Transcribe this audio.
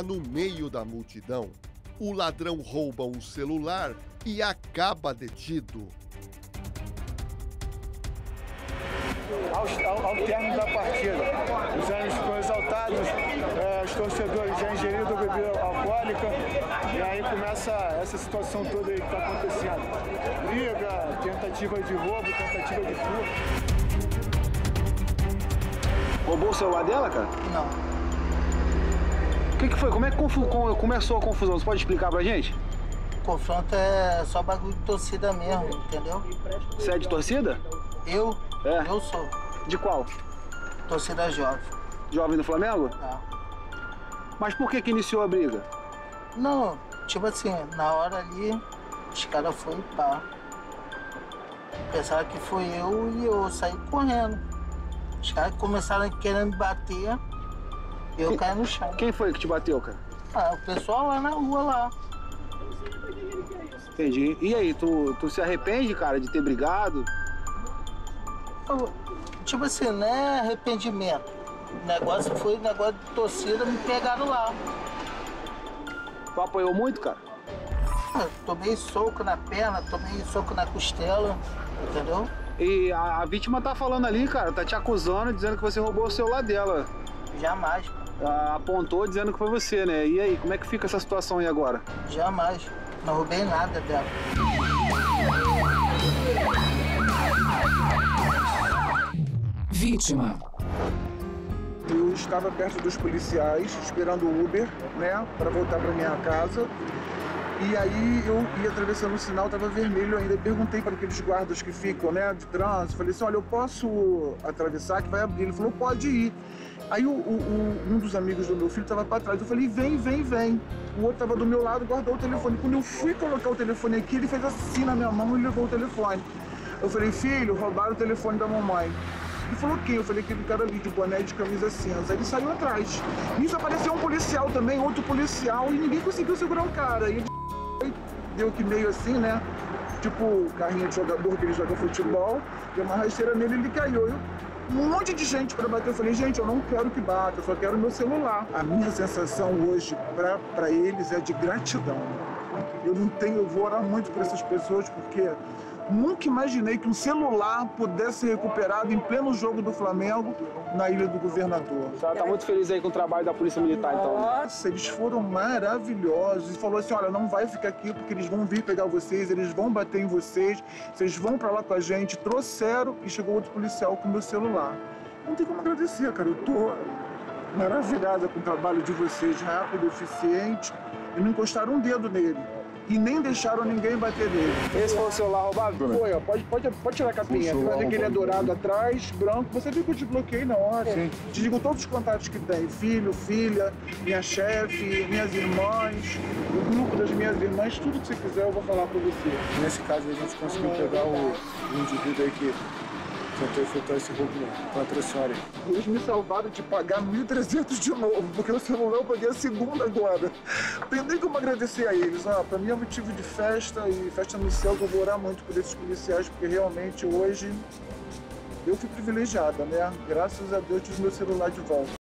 No meio da multidão, o ladrão rouba um celular e acaba detido. Ao término da partida, os ânimos ficam exaltados, os torcedores já ingeriram bebida alcoólica, e aí começa essa situação toda aí que está acontecendo. Briga, tentativa de roubo, tentativa de furto. Roubou o celular dela, cara? Não. O que foi? Como é que começou a confusão? Você pode explicar pra gente? O confronto é só bagulho de torcida mesmo, entendeu? Você é de torcida? Eu? É. Eu sou. De qual? Torcida jovem. Jovem do Flamengo? É. Mas por que iniciou a briga? Não, tipo assim, na hora ali, os caras foram e pá. Pensaram que foi eu e eu saí correndo. Os caras começaram querendo me bater, eu caí no chão. Quem foi que te bateu, cara? Ah, o pessoal lá na rua lá. Entendi. E aí, tu se arrepende, cara, de ter brigado? Tipo assim, não é arrependimento. O negócio foi negócio de torcida, me pegaram lá. Tu apanhou muito, cara? Tomei soco na perna, tomei soco na costela, entendeu? E a vítima tá falando ali, cara, tá te acusando, dizendo que você roubou o celular dela. Jamais. Apontou dizendo que foi você, né? E aí, como é que fica essa situação aí agora? Jamais. Não roubei nada dela. Vítima. Eu estava perto dos policiais, esperando o Uber, né, para voltar para minha casa. E aí eu ia atravessando o sinal, estava vermelho ainda. Perguntei para aqueles guardas que ficam, né, de trânsito. Falei assim, olha, eu posso atravessar que vai abrir? Ele falou, pode ir. Aí um dos amigos do meu filho estava para trás. Eu falei, vem, vem, vem. O outro estava do meu lado, guardou o telefone. Quando eu fui colocar o telefone aqui, ele fez assim na minha mão e levou o telefone. Eu falei, filho, roubaram o telefone da mamãe. Ele falou quem? Eu falei, aquele cara ali de boné de camisa cinza. Ele saiu atrás. Nisso apareceu um policial também, outro policial, e ninguém conseguiu segurar o cara. E ele deu que meio assim, né? Tipo carrinho de jogador que ele joga futebol, deu uma rasteira nele e ele caiu. Um monte de gente para bater. Eu falei, gente, eu não quero que bata, eu só quero meu celular. A minha sensação hoje para eles é de gratidão. Eu vou orar muito por essas pessoas, porque nunca imaginei que um celular pudesse ser recuperado em pleno jogo do Flamengo na Ilha do Governador. A senhora tá muito feliz aí com o trabalho da Polícia Militar, então? Nossa, eles foram maravilhosos. E falou assim, olha, não vai ficar aqui porque eles vão vir pegar vocês, eles vão bater em vocês, vocês vão pra lá com a gente. Trouxeram e chegou outro policial com o meu celular. Não tem como agradecer, cara. Eu tô maravilhada com o trabalho de vocês, rápido, eficiente. E não encostaram um dedo nele. E nem deixaram ninguém bater nele. Esse foi o celular roubado, Bruno? Foi, ó. Pode tirar a capinha. Você vai ver que ele é dourado atrás, branco. Você viu que eu te bloqueei na hora. Sim. Te digo todos os contatos que tem. Filho, filha, minha chefe, minhas irmãs, o grupo das minhas irmãs. Tudo que você quiser eu vou falar pra você. Nesse caso a gente conseguiu pegar o indivíduo aí que tentou efetuar esse roubo contra a senhora. Eles me salvaram de pagar 1.300 de novo, porque o celular eu paguei a segunda agora. Não tem nem como agradecer a eles. Pra mim é motivo de festa e festa no céu, que eu vou orar muito por esses policiais, porque realmente hoje eu fui privilegiada, né? Graças a Deus tive meu celular de volta.